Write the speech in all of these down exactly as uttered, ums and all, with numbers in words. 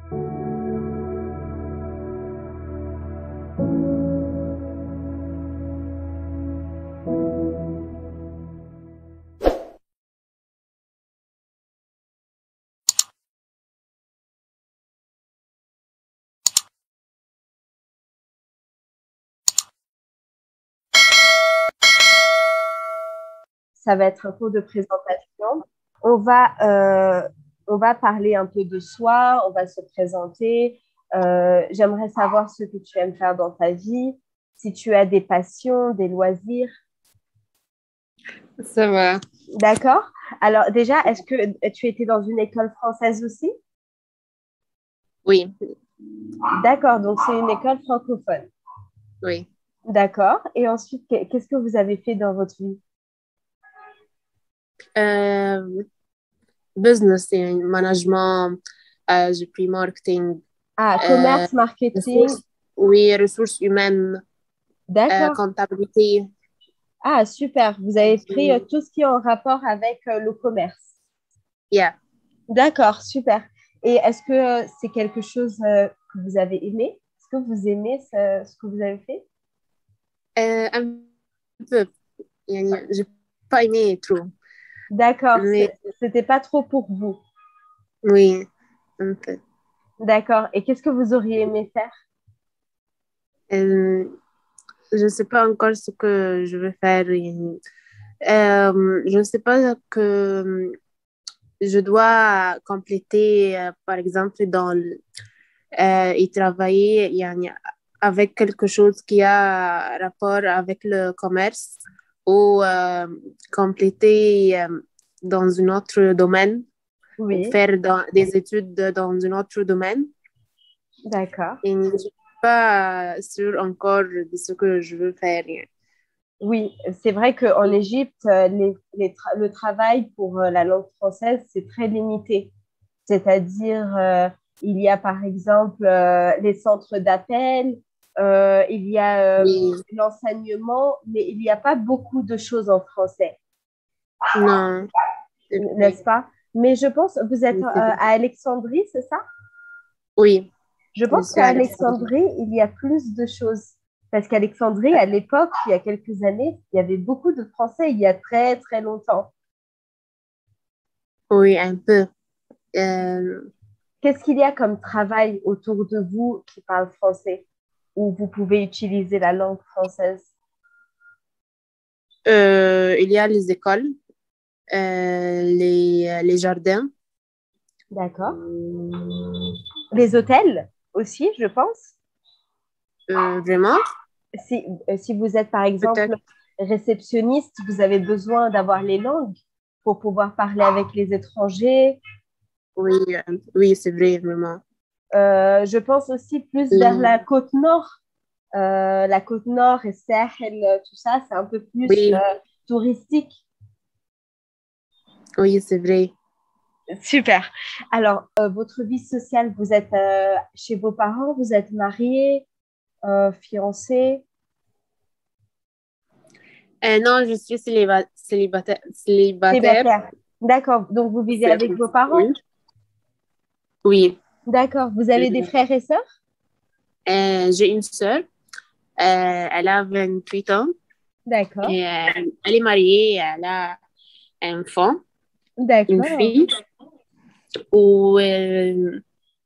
Ça va être un cours de présentation. On va, euh, on va parler un peu de soi, on va se présenter. Euh, j'aimerais savoir ce que tu aimes faire dans ta vie, si tu as des passions, des loisirs. Ça va. D'accord? Alors déjà, est-ce que tu étais dans une école française aussi? Oui, D'accord, donc c'est une école francophone. oui. D'accord. Et ensuite, qu'est-ce que vous avez fait dans votre vie? Euh, business et management, euh, j'ai pris marketing, Ah, euh, commerce, marketing. ressources, oui, ressources humaines, euh, D'accord. comptabilité. Ah, super. Vous avez pris euh, tout ce qui est en rapport avec euh, le commerce. Yeah. D'accord, super. Et est-ce que euh, c'est quelque chose euh, que vous avez aimé? Est-ce que vous aimez ce, ce que vous avez fait? Euh, un peu. يعني, j'ai pas aimé trop, D'accord, mais c'est- c'était pas trop pour vous. oui, un peu. D'accord. Et qu'est-ce que vous auriez aimé faire? Euh, je sais pas encore ce que je vais faire. يعني. Euh, je ne sais pas que je dois compléter, euh, par exemple, dans le- euh, et travailler يعني, avec quelque chose qui a rapport avec le commerce ou euh, compléter euh, dans un autre domaine ou Oui, faire dans- des études dans un autre domaine. d'accord. Et je ne suis pas sûre encore de ce que je veux faire. Oui, c'est vrai qu'en Égypte, euh, les- les tra- le travail pour euh, la langue française, c'est très limité. C'est-à-dire, euh, il y a par exemple euh, les centres d'appel, euh, il y a euh, Oui, l'enseignement, mais il n'y a pas beaucoup de choses en français, non, c'est vrai. n'est-ce pas? Mais je pense, vous êtes euh, C'est vrai. à Alexandrie, c'est ça? Oui, Je je pense suis qu'à à Alexandrie. Alexandrie, il y a plus de choses. Parce qu'Alexandrie, à l'époque, il y a quelques années, il y avait beaucoup de Français, il y a très, très longtemps. Oui, un peu. Euh, Qu'est-ce qu'il y a comme travail autour de vous qui parle français, où vous pouvez utiliser la langue française? euh, il y a les écoles, euh, les, les jardins. D'accord. Les hôtels aussi, je pense. Euh, vraiment, Si, euh, si vous êtes, par peut-être. exemple, réceptionniste, vous avez besoin d'avoir les langues pour pouvoir parler avec les étrangers. Oui, euh, oui, c'est vrai, vraiment. Euh, je pense aussi plus vers Et- la côte nord. Euh, la côte nord et Sahel, euh, tout ça, c'est un peu plus euh, oui, touristique. oui, c'est vrai. Super. Alors, euh, votre vie sociale, vous êtes euh, chez vos parents, vous êtes marié, euh, fiancé. Euh, non, je suis céliba- célibataire. Célibataire. Célibataire. D'accord. Donc, vous vivez C'est- avec vos parents? Oui. Oui. D'accord. Vous avez des frères et sœurs? Euh, j'ai une sœur. Euh, elle a vingt-huit ans. D'accord. Et, euh, elle est mariée. Elle a un enfant, une D'accord. fille. Ou, euh,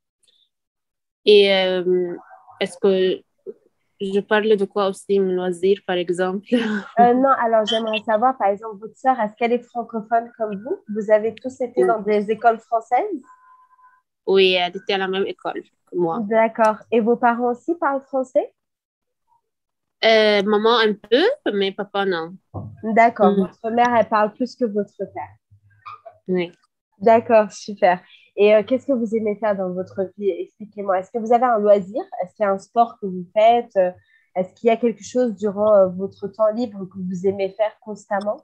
et euh, est-ce que je parle de quoi aussi, mon loisir, par exemple? Euh, non, alors j'aimerais savoir, par exemple, votre sœur, est-ce qu'elle est francophone comme vous? Vous avez tous été dans des écoles françaises? Oui, elle était à la même école que moi. D'accord. Et vos parents aussi parlent français? Euh, maman un peu, mais papa non. D'accord. Mm, Votre mère, elle parle plus que votre père. oui. D'accord, super. Et euh, qu'est-ce que vous aimez faire dans votre vie? Expliquez-moi. Est-ce que vous avez un loisir? Est-ce qu'il y a un sport que vous faites? Euh, Est-ce qu'il y a quelque chose durant euh, votre temps libre que vous aimez faire constamment?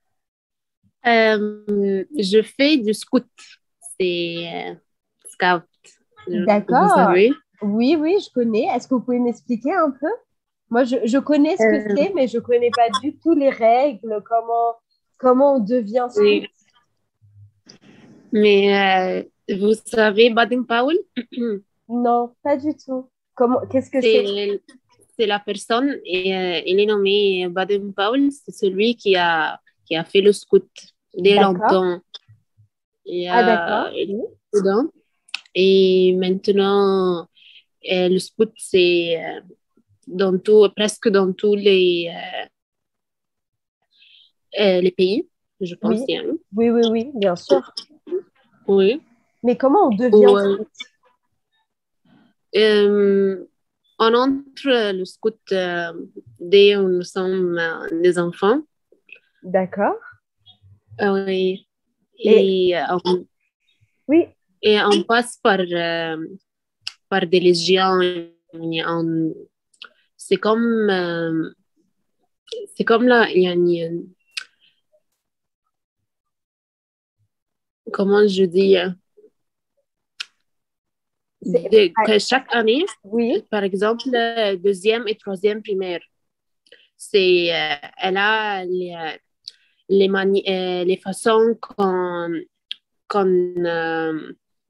Euh, je fais du scout. C'est euh, scout, vous D'accord. savez. Oui, oui, je connais. Est-ce que vous pouvez m'expliquer un peu? Moi, je, je connais ce que Euh, c'est, mais je ne connais pas du tout les règles, comment, comment on devient scout. oui. Mais euh, Vous savez Baden-Powell? Non, pas du tout. Comment, qu'est-ce que c'est? C'est, c'est la personne, et euh, il est nommé Baden-Powell, c'est celui qui a, qui a fait le scout dès D'accord. longtemps. Et, Ah, euh, d'accord. il Oui. est dedans. Et maintenant, euh, le scout, c'est euh, dans tout, presque dans tous les, euh, euh, les pays, je pense, Oui. bien. Oui, oui, oui, bien sûr. Oui. Mais comment on devient Ou, euh, scout? euh, on entre le scout euh, dès où nous sommes euh, des enfants. D'accord. Ah oui. Et Et, euh, on, oui, et on passe par, euh, par des légions. On- c'est comme, euh, c'est comme là, il y a une- comment je dis, euh, c'est, de- ah, que chaque année, oui, par exemple, euh, deuxième et troisième primaire, c'est, euh, elle a les, euh, les, mani- euh, les façons qu'on, qu'on euh,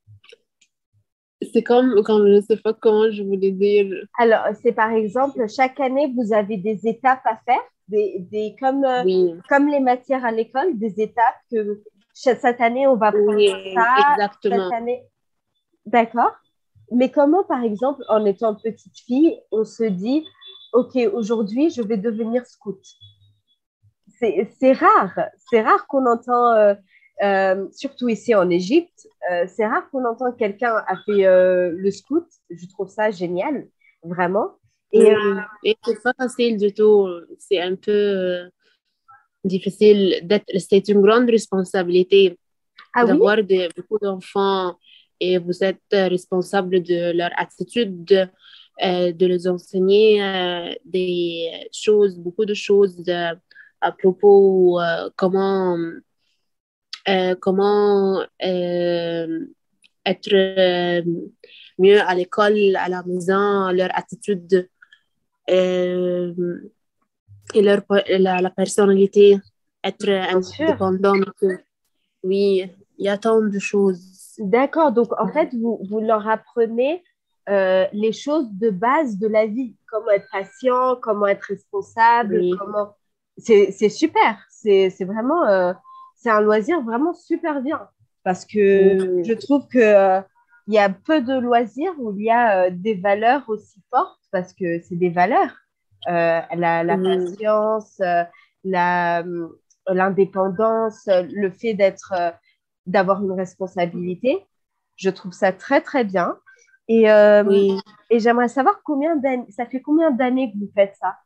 c'est comme, comme, je sais pas comment je voulais dire. alors, c'est par exemple, chaque année, vous avez des étapes à faire, des, des, comme, euh, Oui, comme les matières à l'école, des étapes que ch- cette année, on va prendre oui, ça, cette exactement. année. D'accord. Mais comment, par exemple, en étant petite fille, on se dit, OK, aujourd'hui, je vais devenir scout. C'est, c'est rare, c'est rare qu'on entend, euh, euh, surtout ici en Égypte, euh, c'est rare qu'on entend quelqu'un a fait euh, le scout. Je trouve ça génial, vraiment. Et euh, Oui, et c'est pas facile du tout. C'est un peu euh, difficile d'être. C'est une grande responsabilité ah oui, d'avoir de, beaucoup d'enfants et vous êtes euh, responsable de leur attitude, euh, de les enseigner euh, des choses, beaucoup de choses euh, à propos euh, comment euh, comment euh, être euh, mieux à l'école, à la maison, leur attitude euh, et leur, la, la personnalité, être bien sûr. indépendant. Oui, il y a tant de choses. D'accord. Donc, en fait, vous, vous leur apprenez euh, les choses de base de la vie, comment être patient, comment être responsable, Oui. comment. C'est, c'est super. C'est, c'est vraiment, euh, c'est un loisir vraiment super bien parce que Oui. je trouve que euh, il y a peu de loisirs où il y a euh, des valeurs aussi fortes parce que c'est des valeurs. Euh, la, la Oui. patience, euh, la, l'indépendance, le fait d'être euh, d'avoir une responsabilité. Je trouve ça très, très bien. Et, euh, Oui. et j'aimerais savoir combien d'années, ça fait combien d'années que vous faites ça?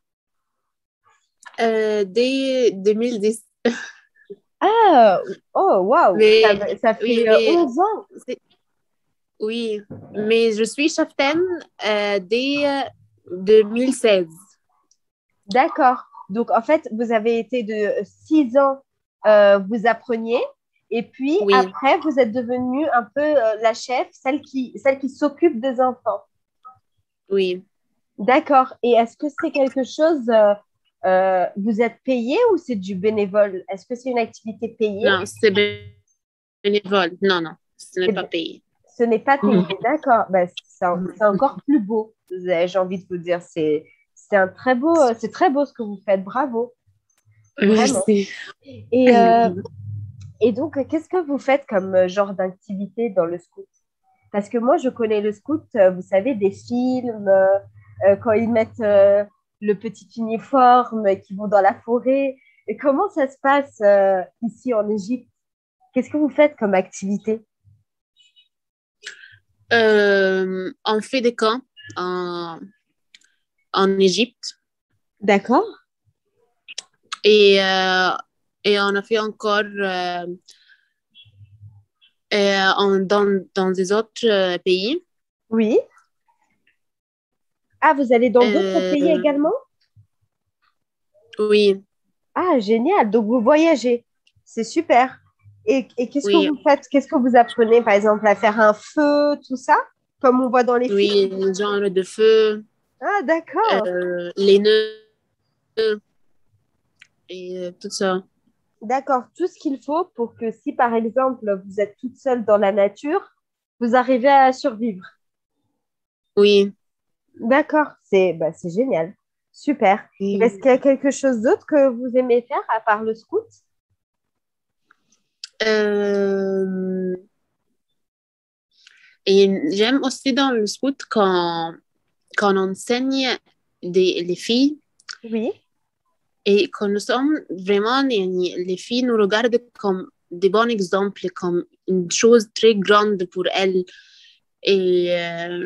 Euh, dès deux mille dix. Ah, oh, waouh, ça, Mais, ça oui, fait euh, mais, onze ans. c'est- oui, mais je suis cheftaine euh, dès euh, deux mille seize. D'accord. Donc, en fait, vous avez été de six ans, euh, vous appreniez. Et puis, Oui, après, vous êtes devenue un peu euh, la chef, celle qui, celle qui s'occupe des enfants. oui. D'accord. Et est-ce que c'est quelque chose, euh, euh, vous êtes payé ou c'est du bénévole? Est-ce que c'est une activité payée? Non, c'est bénévole. Non, non, ce n'est pas C'est- payé. Ce n'est pas payé. Mhm. D'accord. Ben, c'est en- c'est encore plus beau. J'ai envie de vous dire, c'est c'est un très beau, euh, c'est très beau ce que vous faites. Bravo, vraiment. Merci. Et, euh, et donc, euh, qu'est-ce que vous faites comme euh, genre d'activité dans le scout? Parce que moi, je connais le scout, euh, vous savez, des films, euh, euh, quand ils mettent euh, le petit uniforme, et qu'ils vont dans la forêt. Et comment ça se passe euh, ici en Égypte? Qu'est-ce que vous faites comme activité? Euh, on fait des camps en, en Égypte D'accord. et, euh, et on a fait encore euh, euh, en- dans, dans des autres euh, pays. Oui. Ah, vous allez dans d'autres pays Euh, également? oui, Ah, génial. Donc, vous voyagez. C'est super. Et, et qu'est-ce que oui, vous faites? Qu'est-ce que vous apprenez, par exemple, à faire un feu, tout ça, comme on voit dans les films? oui, le genre de feu, Ah, d'accord. euh, les nœuds et euh, tout ça. D'accord. Tout ce qu'il faut pour que si, par exemple, vous êtes toute seule dans la nature, Vous arrivez à survivre. Oui. D'accord, c'est bah, c'est génial. Super. Et est-ce Oui. qu'il y a quelque chose d'autre que vous aimez faire à part le scout? Euh, et j'aime aussi dans le scout quand, quand on enseigne des, les filles Oui. et quand nous sommes vraiment, les, les filles nous regardent comme des bons exemples, comme une chose très grande pour elles. Et, euh,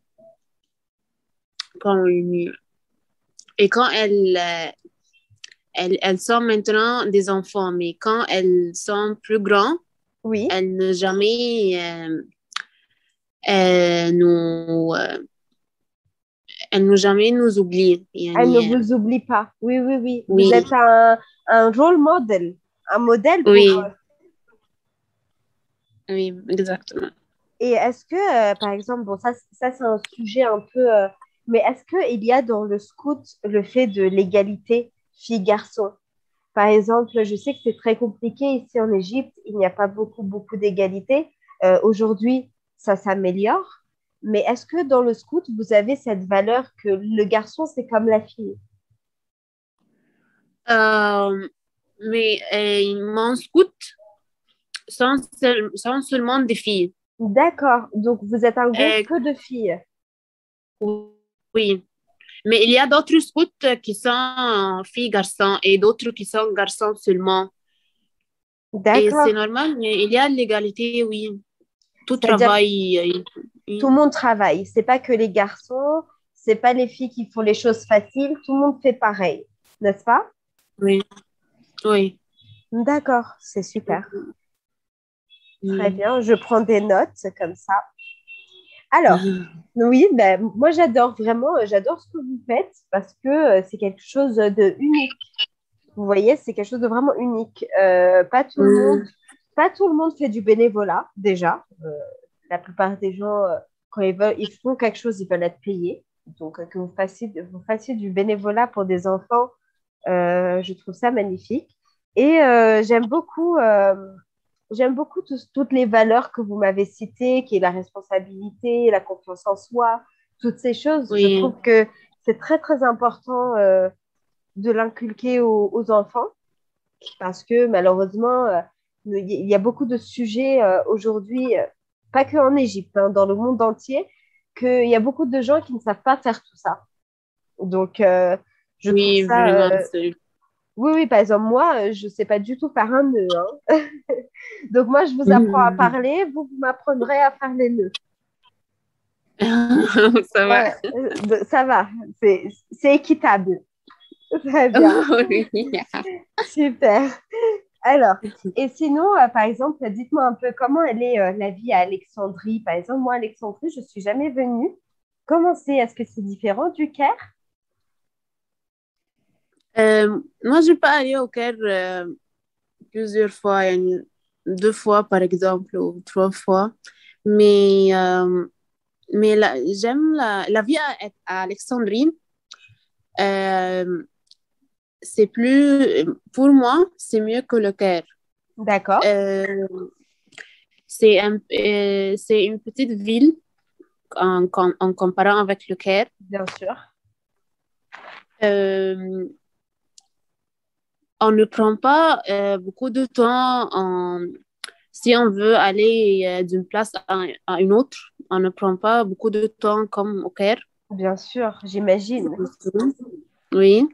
quand, et quand elles, euh, elles, elles sont maintenant des enfants, mais quand elles sont plus grandes, Oui. elles ne jamais euh, elles nous, euh, elles ne jamais nous oublient. Elle ne Yani, euh, vous oublie pas. Oui, oui, oui. Vous oui, êtes un, un role model, un modèle pour oui, eux. oui, exactement. Et est-ce que, euh, par exemple, bon, ça, c- ça c'est un sujet un peu, euh, mais est-ce qu'il y a dans le scout le fait de l'égalité filles-garçons? Par exemple, je sais que c'est très compliqué ici en Égypte, il n'y a pas beaucoup, beaucoup d'égalité. Euh, aujourd'hui, ça s'améliore. Mais est-ce que dans le scout, vous avez cette valeur que le garçon, c'est comme la fille? Euh, mais euh, mon scout sont, seul- sont seulement des filles. D'accord. Donc, vous êtes un groupe Euh, que de filles. oui, mais il y a d'autres scouts qui sont filles-garçons et d'autres qui sont garçons seulement. Et c'est D'accord. normal, mais il y a l'égalité, oui. Tout C'est-à-dire, travail. euh, tout le oui, monde travaille. C'est pas que les garçons, c'est pas les filles qui font les choses faciles. Tout le monde fait pareil, n'est-ce pas? oui, oui. D'accord. C'est super. Très Oui. bien. Je prends des notes comme ça. Alors, oui, ben, moi j'adore vraiment, euh, j'adore ce que vous faites parce que euh, c'est quelque chose de unique. Vous voyez, c'est quelque chose de vraiment unique. Euh, pas tout le monde, Mm. pas tout le monde fait du bénévolat déjà. Euh, la plupart des gens, euh, quand ils veulent, ils font quelque chose, ils veulent être payés. Donc euh, que vous fassiez, vous fassiez du bénévolat pour des enfants, euh, je trouve ça magnifique. Et euh, j'aime beaucoup. euh, J'aime beaucoup tous- toutes les valeurs que vous m'avez citées, qui est la responsabilité, la confiance en soi, toutes ces choses. Je Oui, trouve que c'est très, très important euh, de l'inculquer aux, aux enfants parce que malheureusement, euh, il y a beaucoup de sujets euh, aujourd'hui, euh, pas que en Égypte, hein, dans le monde entier, qu'il y a beaucoup de gens qui ne savent pas faire tout ça. Donc, euh, je trouve oui, ça... vraiment. euh, c'est- Oui, oui, par exemple, moi, euh, je ne sais pas du tout faire un nœud, hein. Donc, moi, je vous apprends à parler, vous, vous m'apprendrez à faire les nœuds. Ça va. Voilà. Euh, Ça va, c'est c'est équitable. Très bien, Oui. super. Alors, et sinon, euh, par exemple, dites-moi un peu comment elle est euh, la vie à Alexandrie. Par exemple, moi, à Alexandrie, je ne suis jamais venue. Comment c'est? Est-ce que c'est différent du Caire? Euh, moi, je peux aller au Caire euh, plusieurs fois, yani, deux fois par exemple, ou trois fois. Mais, euh, mais la- j'aime la, la vie à, à Alexandrie. Euh, c'est plus, pour moi, c'est mieux que le Caire. D'accord, Euh, c'est un, euh, c'est une petite ville en, en, en comparant avec le Caire. bien sûr. Euh, on ne prend pas euh, beaucoup de temps en, si on veut aller euh, d'une place à, à une autre. On ne prend pas beaucoup de temps comme au Caire. Bien sûr, j'imagine. Oui,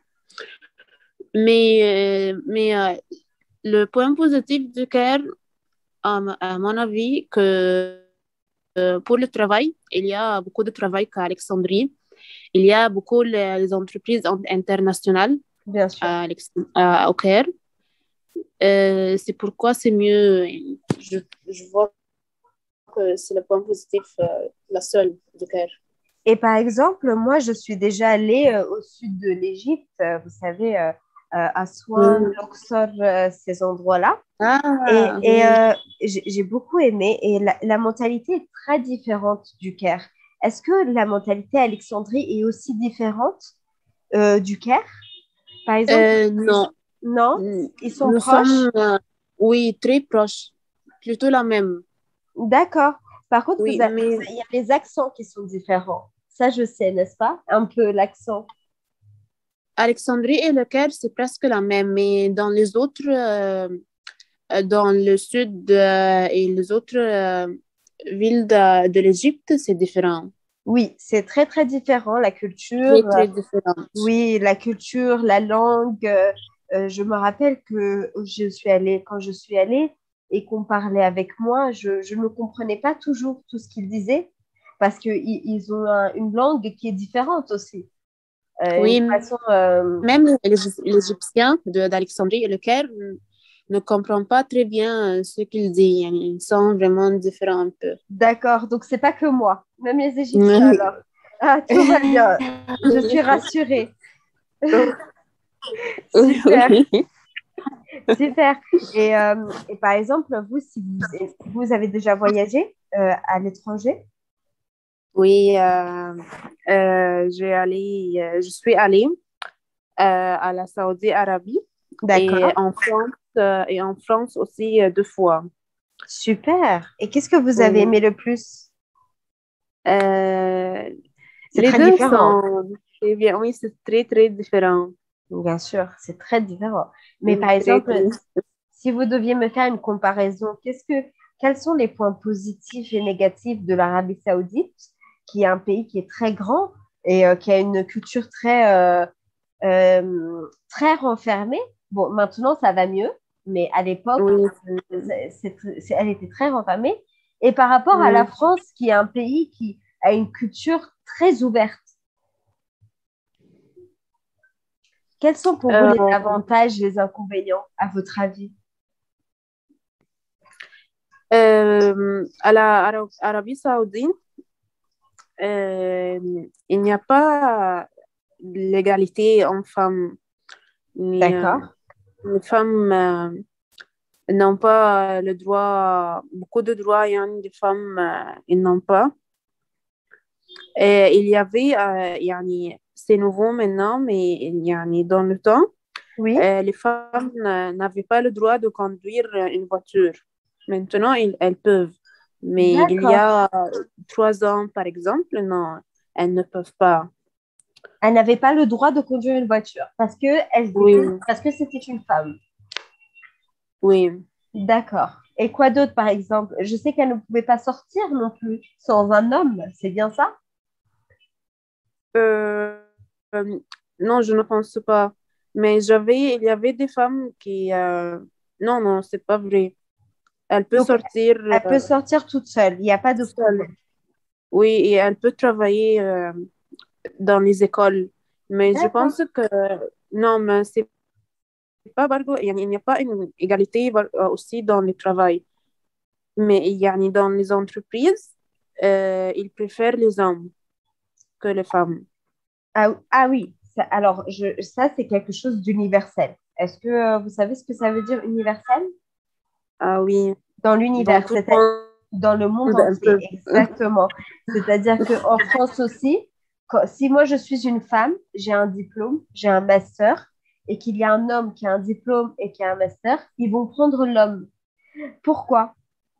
mais, euh, mais euh, le point positif du Caire, à, m- à mon avis, que euh, pour le travail, il y a beaucoup de travail qu'à Alexandrie. Il y a beaucoup les, les entreprises en- internationales Bien sûr. à Alex- à- au Caire. Euh, c'est pourquoi c'est mieux. Je, je vois que c'est le point positif, euh, la seule du Caire. Et par exemple, moi, je suis déjà allée euh, au sud de l'Égypte, euh, vous savez, euh, euh, Assouan, Mm. Luxor, euh, ces endroits-là. Et, Ah, et oui. euh, j'ai j'ai beaucoup aimé. Et la, la mentalité est très différente du Caire. Est-ce que la mentalité à Alexandrie est aussi différente euh, du Caire, par exemple? Euh, non, Non? Ils sont nous proches? sommes, euh, oui, très proches, plutôt la même. D'accord. Par contre, Oui, vous avez- mais il y a les accents qui sont différents. Ça, je sais, n'est-ce pas? Un peu l'accent. Alexandrie et Le Caire, c'est presque la même, mais dans les autres, euh, euh, dans le sud euh, et les autres euh, villes de, de l'Égypte, c'est différent. Oui, c'est très, très différent, la Très, culture. euh, très différent. Oui, la culture, la langue. euh, euh, je me rappelle que je suis allée, quand je suis allée et qu'on parlait avec moi, je, je ne comprenais pas toujours tout ce qu'ils disaient parce qu'ils ils ont un- une langue qui est différente aussi. Euh, une Oui, façon, euh, même les, les Égyptiens de- d'Alexandrie et Le Caire n- ne comprennent pas très bien euh, ce qu'ils disent. Ils sont vraiment différents un peu. d'accord, donc c'est pas que moi, même les Égyptiens Oui. alors. Ah, tout va bien, je suis rassurée. Oui, Super, oui. super. Et, euh, et par exemple, vous, si vous, vous avez déjà voyagé euh, à l'étranger? Oui, euh, euh, j'ai allé, euh, je suis allée euh, à la Saoudi Arabie et D'accord, en France euh, et en France aussi euh, deux fois. super. Et qu'est-ce que vous avez Oui. aimé le plus? Euh, C'est les très deux différent, sont très bien. Oui, c'est très très différent. bien sûr, c'est très différent. Mais par Oui, très exemple, très. si vous deviez me faire une comparaison, qu'est-ce que, quels sont les points positifs et négatifs de l'Arabie Saoudite, qui est un pays qui est très grand et euh, qui a une culture très, euh, euh, très renfermée? Bon, maintenant, ça va mieux, mais à l'époque, Oui, c'est- c'est- c'est- elle était très renfermée. Et par rapport à la oui. France, qui est un pays qui a une culture très ouverte, quels sont pour vous les Euh, avantages et les inconvénients, à votre avis? euh, à la Ara- Arabie Saoudite, euh, il n'y a pas l'égalité en femmes. Ni, euh, D'accord. les femmes euh, n'ont pas le droit, beaucoup de droits, il y a des femmes, euh, ils n'ont pas. Et il y avait, euh, يعني, c'est nouveau maintenant, mais يعني, dans le temps, Oui, euh, les femmes euh, n'avaient pas le droit de conduire euh, une voiture. Maintenant, ils- elles peuvent. Mais il y d'accord. a euh, trois ans, par exemple, non, elles ne peuvent pas. Elle n'avait pas le droit de conduire une voiture parce que elle Oui, était, parce que c'était une femme. oui. D'accord. Et quoi d'autre, par exemple? Je sais qu'elle ne pouvait pas sortir non plus sans un homme, c'est bien ça? Euh, euh, non, je ne pense pas. Mais j'avais, il y avait des femmes qui... euh, non, non, c'est pas vrai. Elle peut Donc, sortir elle euh, peut sortir toute seule, il n'y a pas de seule. problème. Oui, et elle peut travailler euh, dans les écoles. Mais je D'accord. pense que non, mais c'est pas bargo- il n'y a pas une égalité euh, aussi dans le travail. Mais il y a dans les entreprises, euh, ils préfèrent les hommes que les femmes. Ah, ah oui, ça- alors je, ça c'est quelque chose d'universel. Est-ce que euh, vous savez ce que ça veut dire universel? Ah oui, Dans dans l'univers, tout le c'est-à-dire monde, dans le monde un entier, peu. exactement. C'est-à-dire qu'en France aussi, quand- si moi je suis une femme, j'ai un diplôme, j'ai un master, et qu'il y a un homme qui a un diplôme et qui a un master, ils vont prendre l'homme. Pourquoi?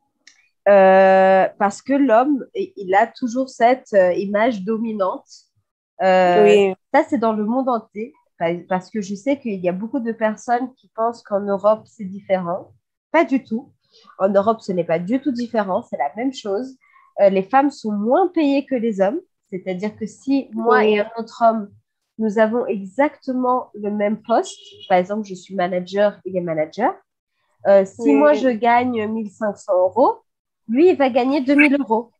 Euh, parce que l'homme, il a toujours cette euh, image dominante. Euh, Oui, Ça, c'est dans le monde entier, parce que je sais qu'il y a beaucoup de personnes qui pensent qu'en Europe, c'est différent. Pas du tout. En Europe, ce n'est pas du tout différent, c'est la même chose. Euh, les femmes sont moins payées que les hommes, c'est-à-dire que si moi et oui, un autre homme, nous avons exactement le même poste, par exemple, je suis manager, il est manager, euh, si moi je oui, gagne mille cinq cents euros, lui, il va gagner deux mille euros.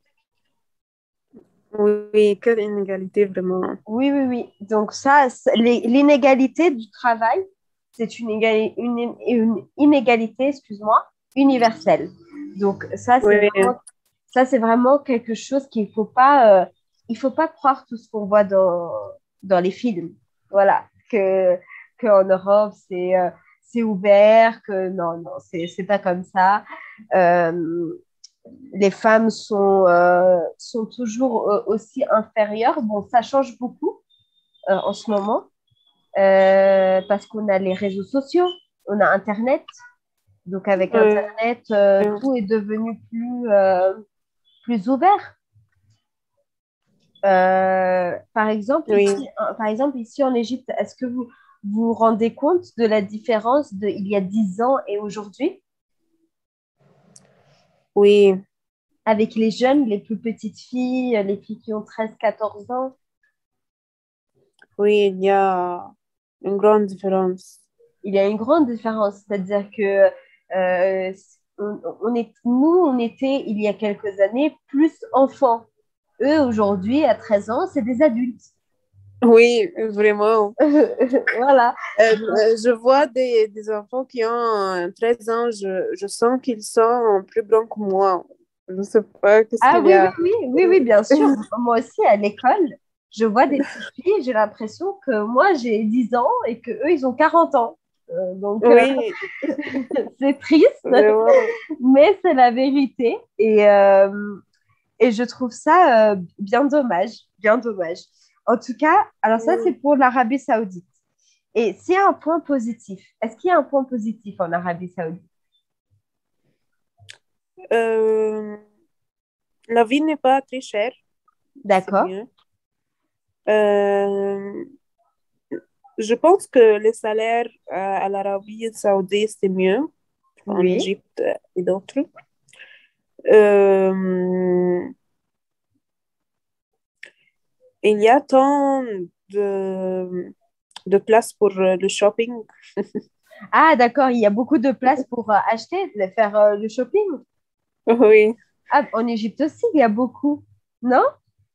oui, oui, quelle inégalité vraiment. Oui, oui, oui. Donc ça, c'est- les- l'inégalité du travail, c'est une, égali- une, une inégalité, excuse-moi, universelle. Donc ça, c'est Oui, vraiment, ça, c'est vraiment quelque chose qu'il faut pas, euh, il faut pas croire tout ce qu'on voit dans, dans les films. Voilà, que, que en Europe, c'est euh, c'est ouvert, que non, non, c'est c'est pas comme ça. Euh, les femmes sont, euh, sont toujours euh, aussi inférieures. Bon, ça change beaucoup euh, en ce moment euh, parce qu'on a les réseaux sociaux, on a Internet. Donc avec oui, Internet, euh, tout est devenu plus, euh, plus ouvert. Euh, par exemple, Oui, ici, euh, par exemple, ici en Égypte, est-ce que vous vous rendez compte de la différence de il y a dix ans et aujourd'hui oui, avec les jeunes, les plus petites filles, les filles qui ont treize quatorze ans? oui, il y a une grande différence. Il y a une grande différence, c'est-à-dire que euh, on, on est, nous, on était, il y a quelques années, plus enfants. Eux, aujourd'hui, à treize ans, c'est des adultes. Oui, vraiment. Voilà. Euh, euh, je vois des, des enfants qui ont euh, treize ans, je, je sens qu'ils sont plus grands que moi. Je ne sais pas qu'est-ce Ah qu'il y oui, oui, a. oui, oui, oui, bien sûr. Moi aussi, à l'école, je vois des petites filles, j'ai l'impression que moi, j'ai dix ans et que eux, ils ont quarante ans. Euh, donc, euh, Oui, c'est triste, vraiment. mais c'est la vérité. Et, euh, et je trouve ça euh, bien dommage, bien dommage. En tout cas, alors ça, c'est pour l'Arabie Saoudite. Et s'il y a un point positif, est-ce qu'il y a un point positif en Arabie Saoudite? Euh, la vie n'est pas très chère, c'est D'accord, mieux. Euh, je pense que les salaires euh, à l'Arabie Saoudite, c'est mieux qu'en oui. Égypte et d'autres. Euh, il y a tant de, de place pour euh, le shopping. Ah, d'accord, il y a beaucoup de place pour euh, acheter, de faire euh, le shopping. Oui, Ah, en Égypte aussi, il y a beaucoup. Non?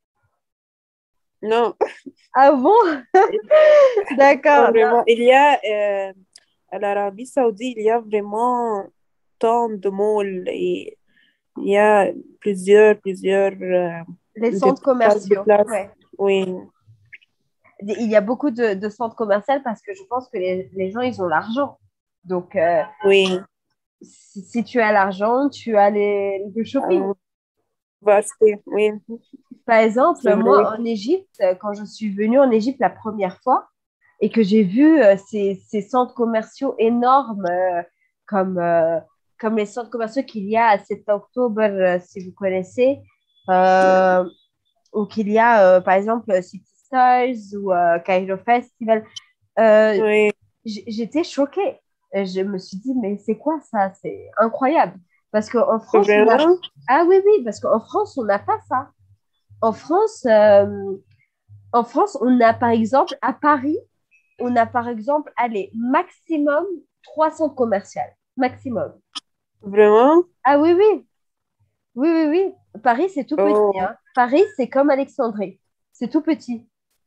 non, Ah bon? non, D'accord. vraiment. Il y a, euh, à l'Arabie Saoudite, il y a vraiment tant de malls et il y a plusieurs, plusieurs euh, Les de, centres places de commerciaux, place. ouais. Oui, Il y a beaucoup de, de centres commerciaux parce que je pense que les, les gens, ils ont l'argent. Donc, euh, oui. si, si tu as l'argent, tu as les, le shopping. Euh, vaste, oui, Par exemple, c'est vrai. moi, en Égypte, quand je suis venue en Égypte la première fois et que j'ai vu euh, ces, ces centres commerciaux énormes euh, comme, euh, comme les centres commerciaux qu'il y a à sept octobre, euh, si vous connaissez, euh, ou qu'il y a, euh, par exemple, City Stars ou euh, Cairo Festival, euh, Oui, j- j'étais choquée. Et je me suis dit, mais c'est quoi ça? C'est incroyable. Parce qu'en France, on a... vraiment. Ah oui, oui, parce qu'en France, on n'a pas ça. En France, euh, en France, on a par exemple, à Paris, on a par exemple, allez, maximum trois centres commerciaux. Maximum. Vraiment? Ah oui, oui, oui, oui, oui. Paris, c'est tout petit, Oh, hein. Paris, c'est comme Alexandrie. C'est tout petit.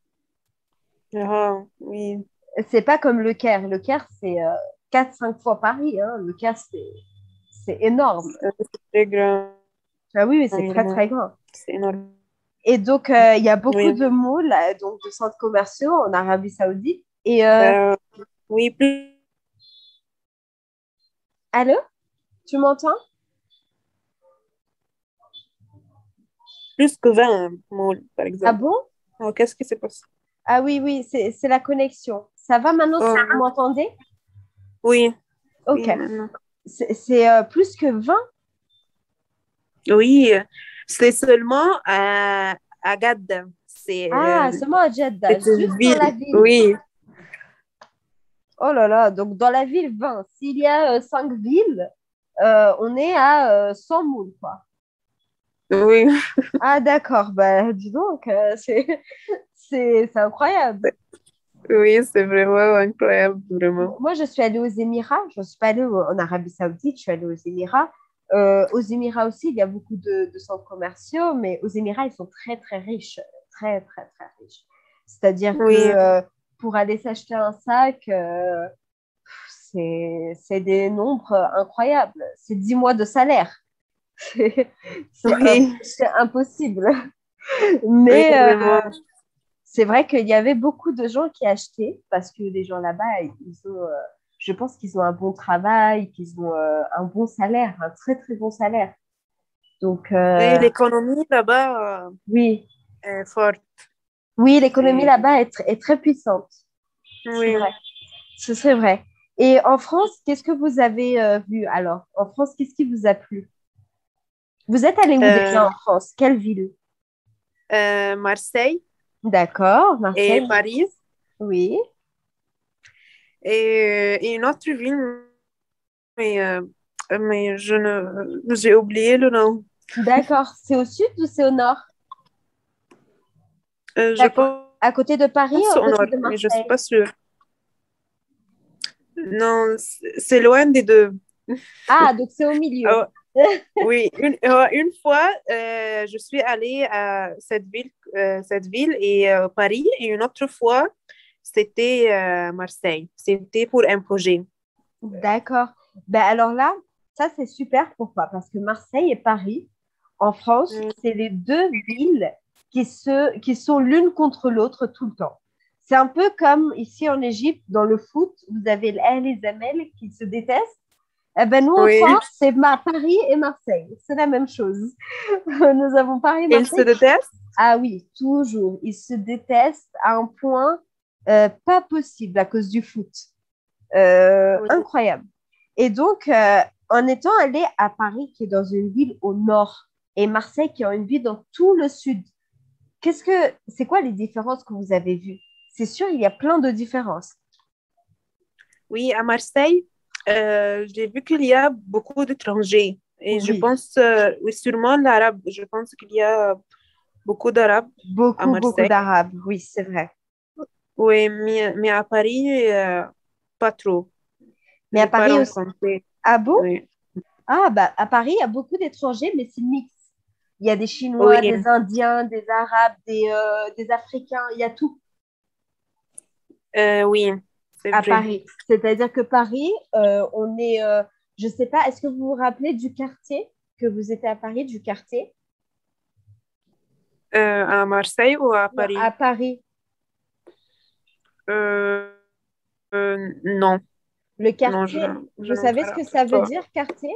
ah, oui, C'est pas comme le Caire. Le Caire, c'est euh, quatre cinq fois Paris, hein. Le Caire, c'est, c'est énorme. c'est très grand, Ah oui, oui, c'est très, vraiment. très grand. C'est énorme. Et donc, euh, il y a beaucoup Oui, de malls, euh, donc de centres commerciaux en Arabie Saoudite. Et, euh, Euh, oui, plus, allô, tu m'entends? plus que vingt malls, par Ah exemple. bon? Oh, qu'est-ce qui s'est passé? Ah oui, oui, c'est, c'est la connexion. Ça va maintenant si vous Oh, m'entendez? oui, Ok. oui, maintenant. C'est c'est, euh, plus que vingt. Oui, c'est seulement à Agad. C'est Ah, euh, seulement à Jeddah, c'est une juste dans la ville. ville. Oui, Oh là là, donc dans la ville vingt. S'il y a euh, cinq villes, euh, on est à euh, cent moules, quoi. oui, Ah d'accord, bah dis donc, euh, c'est c'est c'est incroyable. oui, c'est vraiment incroyable, vraiment. Moi, je suis allée aux Émirats, je ne suis pas allée au- en Arabie Saoudite, je suis allée aux Émirats. Euh, aux Émirats aussi, il y a beaucoup de, de centres commerciaux, mais aux Émirats, ils sont très, très riches, très, très, très riches. C'est-à-dire que Oui, euh, pour aller s'acheter un sac, euh, c'est c'est des nombres incroyables. C'est dix mois de salaire. C'est c'est im- oui, c'est impossible. oui, Mais euh, vraiment. c'est vrai qu'il y avait beaucoup de gens qui achetaient parce que les gens là-bas, ils ont, euh, je pense qu'ils ont un bon travail, qu'ils ont euh, un bon salaire, un très très bon salaire. Donc Oui, euh, l'économie là-bas euh, oui, est forte. oui, l'économie C'est... là-bas est, tr- est très puissante. C'est Oui. vrai, ce serait vrai. Et en France, qu'est-ce que vous avez euh, vu alors? En France, qu'est-ce qui vous a plu? Vous êtes allé où déjà Euh, en France? Quelle ville? euh, Marseille D'accord, et Marseille. Paris Oui. et, et une autre ville, mais, euh, mais je ne, j'ai oublié le nom. D'accord. C'est au sud ou c'est au nord? Euh, C'est je à, cô- à côté de Paris ou pense à au côté nord, de mais je suis Marseille? pas sûre. Non, c'est c'est loin des deux. Ah, donc c'est au milieu. Oh, oui, une, euh, une fois, euh, je suis allée à cette ville, euh, cette ville et euh, Paris, et une autre fois, c'était euh, Marseille. C'était pour un projet. D'accord. Ben alors là, ça c'est super. Pourquoi? Parce que Marseille et Paris, en France, Mm. c'est les deux villes qui, se, qui sont l'une contre l'autre tout le temps. C'est un peu comme ici en Égypte, dans le foot, vous avez l'Ahl et Zamel qui se détestent. Eh ben nous, en Oui, France, c'est ma Paris et Marseille. C'est la même chose. Nous avons Paris et ils se Marseille. détestent. Ah oui, toujours. Ils se détestent à un point euh, pas possible à cause du foot. Euh, Oui. incroyable. Et donc, euh, en étant allé à Paris, qui est dans une ville au nord, et Marseille, qui est une ville dans tout le sud, qu'est-ce que, c'est quoi les différences que vous avez vues? C'est sûr, il y a plein de différences. Oui, à Marseille, euh, j'ai vu qu'il y a beaucoup d'étrangers. Et je Oui, pense, euh, oui, sûrement l'arabe. Je pense qu'il y a beaucoup d'arabes à beaucoup, beaucoup Marseille. d'Arabes. Oui, c'est vrai. Oui, mais, mais à Paris, euh, pas trop. Mais à J'ai pas Paris aussi. rencontré. Ah bon? Oui. Ah, bah, à Paris, il y a beaucoup d'étrangers, mais c'est mix. Il y a des Chinois, Oui, des Indiens, des Arabes, des, euh, des Africains, il y a tout euh, oui, c'est à vrai. Paris. C'est-à-dire que Paris, euh, on est, euh, je sais pas, est-ce que vous vous rappelez du quartier que vous étiez à Paris, du quartier? Euh, à Marseille ou à Non, à Paris? Paris. Euh, euh, non, Le non, je, quartier, je vous ne me savez ce que rappelle ça veut pas. dire, quartier?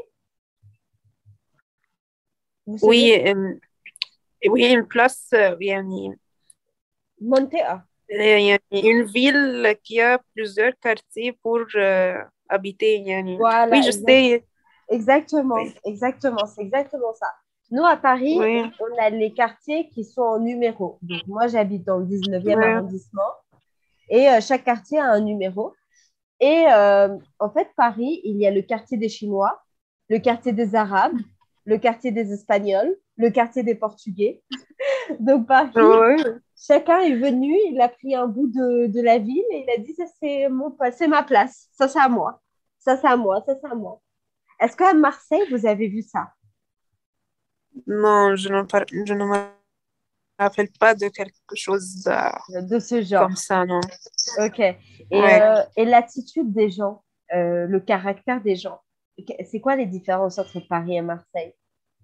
Vous savez? Oui, euh, oui, une place, euh, يعني Montea. يعني une ville qui a plusieurs quartiers pour euh, habiter. يعني. Oui, Voilà, je exact- sais. exactement, Oui, exactement, c'est exactement ça. Nous, à Paris, oui, on a les quartiers qui sont en numéro. Donc, moi, j'habite dans le dix-neuvième oui, arrondissement et euh, chaque quartier a un numéro. Et euh, en fait, Paris, il y a le quartier des Chinois, le quartier des Arabes, le quartier des Espagnols, le quartier des Portugais. Donc, Paris, oui. chacun est venu, il a pris un bout de, de la ville et il a dit, ça, c'est mon, c'est ma place, ça, c'est à moi, ça, c'est à moi, ça, c'est à moi. Est-ce qu'à Marseille, vous avez vu ça, Non, je ne, par- je ne me rappelle pas de quelque chose euh, de ce comme genre? ça, non. Ok. Et, Ouais. euh, et l'attitude des gens, euh, le caractère des gens, c'est quoi les différences entre Paris et Marseille?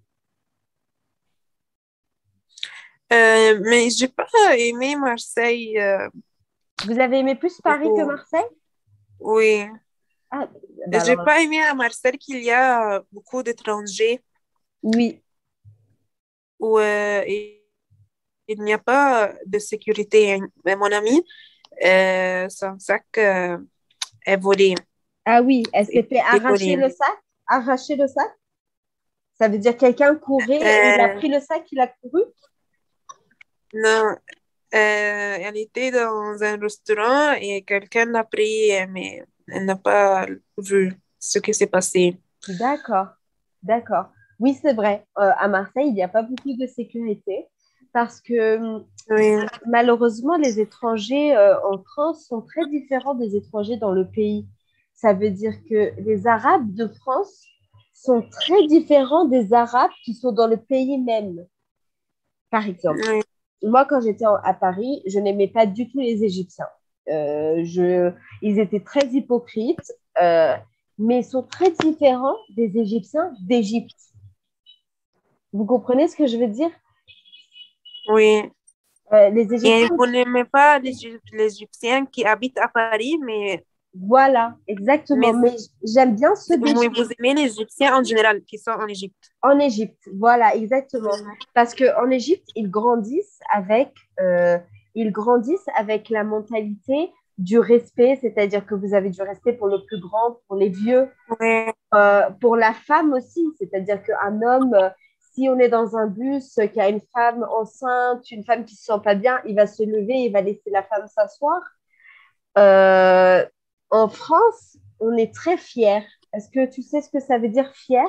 Euh, mais j'ai pas aimé Marseille euh, Vous avez aimé plus Paris que beaucoup. Marseille? Oui. Ah, bah J'ai alors, pas aimé à Marseille qu'il y a beaucoup d'étrangers oui. où euh, il il n'y a pas de sécurité. Mais mon ami, euh, son sac euh, est volé. Ah oui, elle s'est Il fait est arracher volé. le sac? Arracher le sac? Ça veut dire quelqu'un courait et il a Euh, pris le sac, il a couru? non, euh, elle était dans un restaurant et quelqu'un l'a pris, mais elle n'a pas vu ce qui s'est passé. D'accord, d'accord. Oui, c'est vrai. Euh, à Marseille, il n'y a pas beaucoup de sécurité parce que hum, Oui, malheureusement, les étrangers euh, en France sont très différents des étrangers dans le pays. Ça veut dire que les Arabes de France sont très différents des Arabes qui sont dans le pays même. Par exemple, oui, moi, quand j'étais en- à Paris, je n'aimais pas du tout les Égyptiens. Euh, je, ils étaient très hypocrites, euh, mais ils sont très différents des Égyptiens d'Égypte. Vous comprenez ce que je veux dire? oui. Euh, les Et Égyptiens, vous n'aimez pas les, Égy- les Égyptiens qui habitent à Paris, mais, voilà, exactement. mais, Mais j'aime bien ceux mais d'Égypte. vous aimez les Égyptiens en général qui sont en Égypte. En Égypte, voilà, exactement. Mhm. Parce qu'en Égypte, ils grandissent avec, euh, ils grandissent avec la mentalité du respect, c'est-à-dire que vous avez du respect pour le plus grand, pour les vieux, Oui, euh, pour la femme aussi, c'est-à-dire qu'un homme, euh, si on est dans un bus, euh, qu'il y a une femme enceinte, une femme qui se sent pas bien, il va se lever, il va laisser la femme s'asseoir. Euh, En France, on est très fiers. Est-ce que tu sais ce que ça veut dire fier?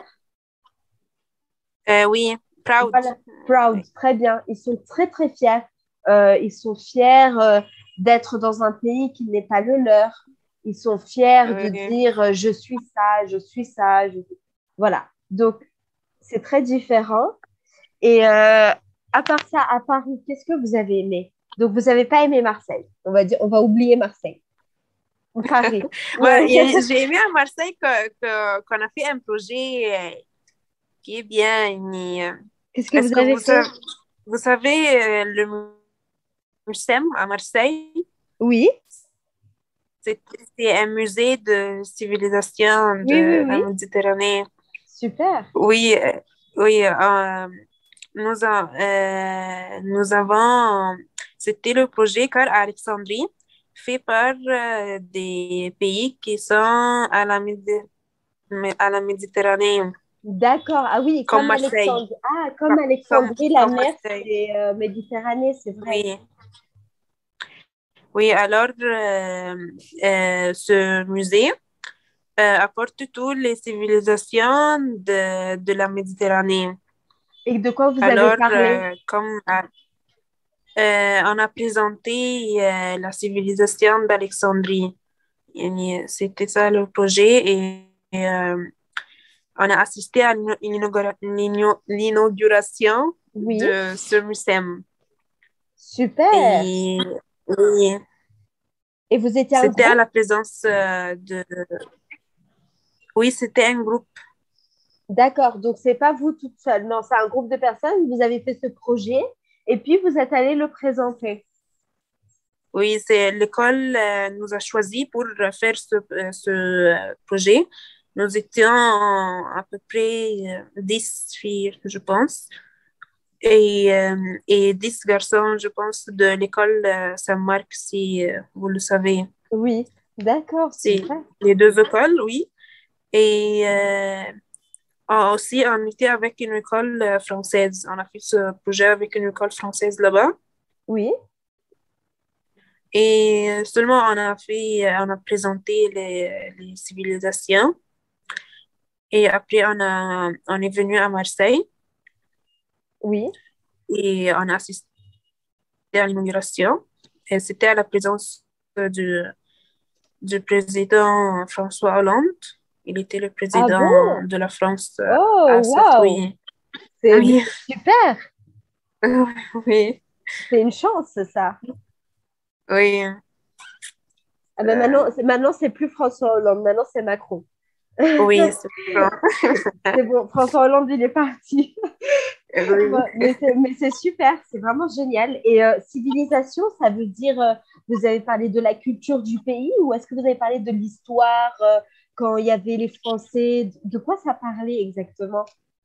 Euh, oui, proud. Voilà, proud, Oui, très bien. Ils sont très, très fiers. Euh, ils sont fiers euh, d'être dans un pays qui n'est pas le leur. Ils sont fiers de oui. dire euh, je suis ça, je suis ça. je- Voilà. Donc, c'est très différent. Et euh, à part ça, à Paris, qu'est-ce que vous avez aimé? Donc, vous n'avez pas aimé Marseille. On va dire, on va oublier Marseille. Paris. Moi, Ouais. et j'ai aimé à Marseille que, que- qu'on a fait un projet euh, qui est bien. Et, euh, Qu'est-ce que est-ce vous que avez vous, sa- fait? vous savez euh, le MUSEM à Marseille? Oui, C'est c'est un musée de civilisation oui, oui, de la oui. Méditerranée. Super. Oui, euh, oui. euh, nous, a- euh, nous avons, c'était le projet Car Alexandrie, fait par euh, des pays qui sont à la, Médi- à la Méditerranée, D'accord. Ah oui, comme comme Marseille. Alexandrie. Ah, comme Comme, comme, Alexandrie, la comme mer, Marseille. c'est euh, Méditerranée, c'est vrai. Oui, oui. Alors, euh, euh, ce musée euh, apporte toutes les civilisations de, de la Méditerranée. Et de quoi vous avez Alors, parlé? euh, comme euh, on a présenté euh, la civilisation d'Alexandrie. Et c'était ça le projet et, et, euh, on a assisté à l'ino- l'inaugura- l'ino- l'inauguration Oui, de ce musée. super. Et, et Et vous étiez un c'était à groupe? la présence euh, de... Oui, c'était un groupe. D'accord. Donc, c'est pas vous toute seule. Non, c'est un groupe de personnes. Vous avez fait ce projet et puis vous êtes allé le présenter. Oui, c'est l'école euh, nous a choisi pour faire ce, euh, ce euh, projet. Nous étions à peu près euh, dix filles, je pense, et, euh, et dix garçons, je pense, de l'école euh, Saint-Marc, si euh, vous le savez. Oui, d'accord, C'est super. les deux écoles, oui. Et euh, on- aussi, on était avec une école euh, française. On a fait ce projet avec une école française là-bas. Oui, Et euh, seulement, on a fait, euh, on a présenté les, les civilisations. Et après, on a, on est venu à Marseille oui. et on a assisté à l'inauguration. Et c'était à la présence euh, du, du président François Hollande. Il était le Ah président bon? de la France euh, Oh, à cette, waouh. oui. C'est mais Oui, c'est super. oui, C'est une chance, ça. oui. Ah ben Euh, maintenant, c'est maintenant, c'est plus François Hollande. Maintenant, c'est Macron. oui, c'est bon. C'est bon, François Hollande, il est parti. Oui. Ouais, mais c'est, mais c'est super, c'est vraiment génial. Et euh, civilisation, ça veut dire, euh, vous avez parlé de la culture du pays ou est-ce que vous avez parlé de l'histoire euh, quand il y avait les Français? De quoi ça parlait exactement?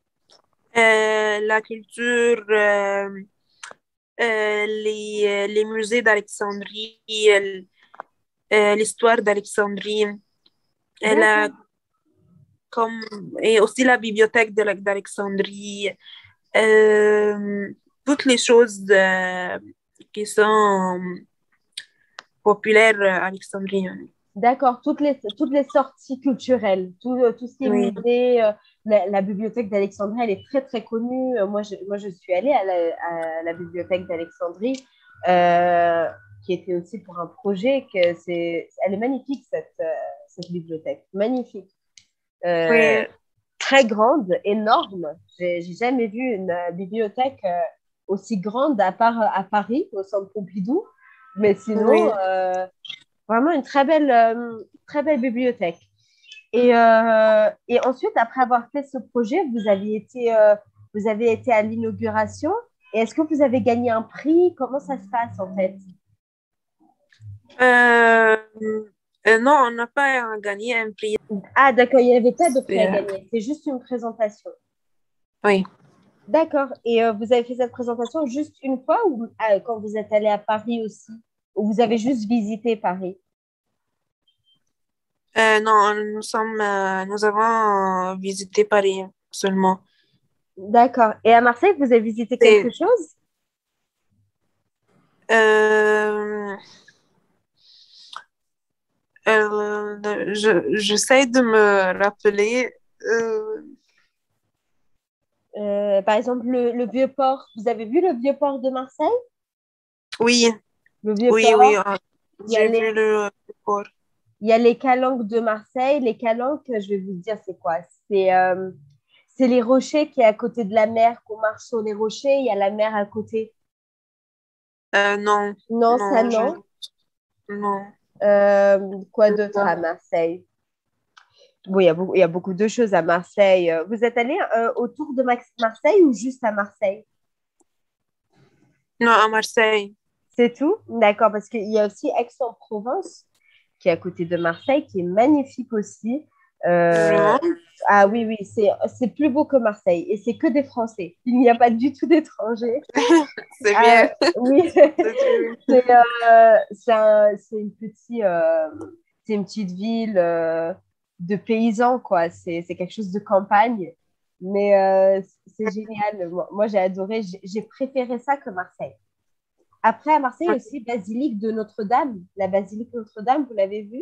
Euh, la culture, euh, euh, les, euh, les musées d'Alexandrie, euh, euh, l'histoire d'Alexandrie, elle a D'accord. comme, et aussi la bibliothèque de la- d'Alexandrie, euh, toutes les choses euh, qui sont populaires à Alexandrie. D'accord, toutes les, toutes les sorties culturelles, tout, euh, tout ce qui est Oui, musée, euh, la, la bibliothèque d'Alexandrie, elle est très très connue. Euh, Moi, je, moi, je suis allée à la, à la bibliothèque d'Alexandrie, euh, qui était aussi pour un projet. Que c'est, elle est magnifique, cette, euh, cette bibliothèque. Magnifique. Euh, oui, Très grande, énorme. J'ai j'ai jamais vu une euh, bibliothèque euh, aussi grande à part à Paris, au centre Pompidou. Mais sinon, oui. euh, vraiment une très belle, euh, très belle bibliothèque. Et, euh, et ensuite, après avoir fait ce projet, vous avez été, euh, vous avez été à l'inauguration. Et est-ce que vous avez gagné un prix? Comment ça se passe en fait? Euh, euh, non, on n'a pas gagné un prix. Ah, d'accord, il n'y avait pas de prix à C'est- gagner. C'est juste une présentation. Oui. D'accord. Et euh, vous avez fait cette présentation juste une fois ou ah, quand vous êtes allé à Paris aussi? Ou vous avez juste visité Paris? Euh, non, nous sommes, euh, nous avons visité Paris seulement. D'accord. Et à Marseille, vous avez visité quelque C'est, chose? euh, euh, je, j'essaie de me rappeler. euh, Euh, par exemple, le, le Vieux-Port. Vous avez vu le Vieux-Port de Marseille? oui, Le oui, oui, Vieux-Port, euh, il y a j'ai les, vu le port. il y a les calanques de Marseille. Les calanques, je vais vous dire, c'est quoi? C'est euh, c'est les rochers qui est à côté de la mer, qu'on marche sur les rochers, il y a la mer à côté. Euh, non, Non, ça non, je, non. non. Euh, quoi d'autre à Marseille? Oui, il y a beaucoup, il y a beaucoup de choses à Marseille. Euh, Vous êtes allé euh, autour de Max- Marseille ou juste à Marseille? Non, à Marseille. C'est tout? D'accord, parce qu'il y a aussi Aix-en-Provence, qui est à côté de Marseille, qui est magnifique aussi. Euh, Vraiment? ah oui, oui, c'est, c'est plus beau que Marseille et c'est que des Français. Il n'y a pas du tout d'étrangers. C'est Ah, bien. oui, C'est très bien. c'est euh, c'est un- c'est une petite, euh, c'est une petite ville euh, de paysans, quoi. C'est c'est quelque chose de campagne, mais euh, c'est génial. Moi, moi, j'ai adoré. J'ai j'ai préféré ça que Marseille. Après, à Marseille, il y a aussi Basilique de Notre-Dame. La Basilique de Notre-Dame, vous l'avez vue?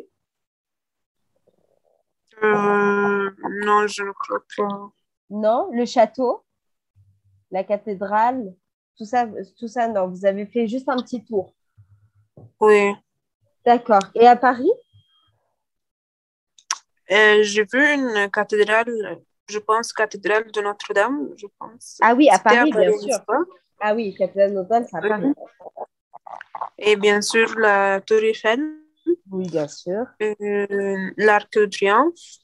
Euh, non, je ne crois pas. Non? Le château, la cathédrale, tout ça, tout ça, non. Vous avez fait juste un petit tour. Oui. D'accord. Et à Paris? Euh, j'ai vu une cathédrale, je pense, cathédrale de Notre-Dame, je pense. Ah oui, à C'était à Paris, bien Paris, n'est-ce sûr. pas? Ah oui, cathédrale de Notre-Dame, c'est à Paris. Oui. Et bien sûr, la Tour Eiffel, Oui, bien sûr. euh, l'Arc de Triomphe.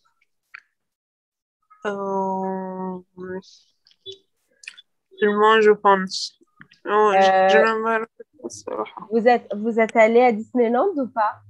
Euh, seulement, je pense. Non, je, je Euh, ne me rappelle pas ça. vous êtes, vous êtes allé à Disneyland ou pas?